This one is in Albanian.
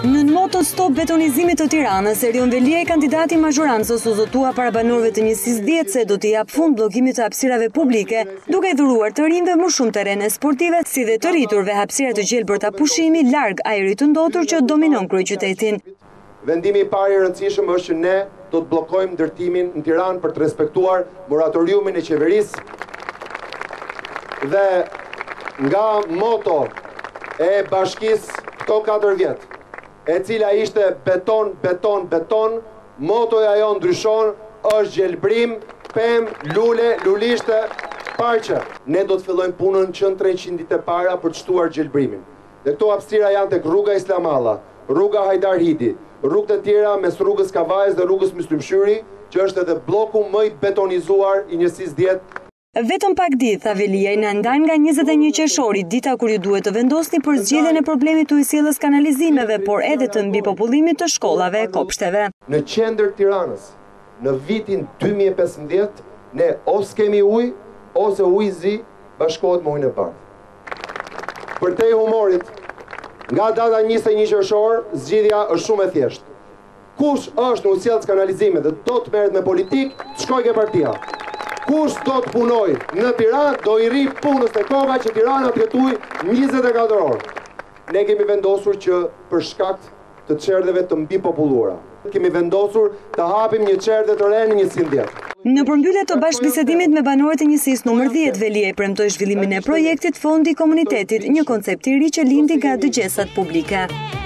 Në moto stop betonizimit të Tiranës, Erion Velia, kandidati i mazhorancës, u zotua para banorëve të njësisë 10 se do t'i jap fund bllokimit të hapësirave publike, duke dhuruar të rinjve më shumë terrene sportive, si dhe të rriturve hapësira të gjelbërta pushimi larg ajrit të ndotur që dominon kryeqytetin. Vendimi i parë i rëndësishëm është që ne do të bllokojmë ndërtimin në Tiranë për të respektuar moratoriumin e qeverisë dhe nga moto e bashkisë këto 4 vjet, e cila ishte beton, beton, beton, motoja jo ndryshon, është gjelbrim, pemë, lule, lulishte, parqe. Ne do të fillojmë punën që në 300 ditë e para për të shtuar gjelbrimin. Dhe këto hapësira janë tek rruga Islamalla, rruga Hajdar Hidi, rrugët e tjera mes rrugës Kavajës dhe rrugës Myslimshyri, që është edhe bloku më i betonizuar i njësisë 10. Vetëm pak ditë, tha Velia, në ndan nga 21 qershori, dita kur ju duhet të vendosni për zgjedhjen e problemit të ujësjelljes kanalizimeve, por edhe të mbipopullimit të shkollave e kopshteve. Në qendër Tiranës, në vitin 2015, ne ose kemi ujë, ose ujë zi bashkohet me ujin e bardhë. Për te humorit, nga data 21 qershor, zgjidhja është shumë e thjeshtë. Kush është në ujësjelljes kanalizime dhe do të merret me politikë, shkojë ke partia. Kush do të punoj në Tiranë, do i rri punës të koka që Tirana të jetuj 24 orë. Ne kemi vendosur që për shkak të çerdheve të mbipopulluara, kemi vendosur të hapim një çerdhe të re në 110. Në përmbyllje të bashkëbisedimit me banorët e njësisë numër 10, Velia i premtoi zhvillimin e projektit Fondi i Komunitetit, një koncept i ri që lindi nga dëgjesat publike.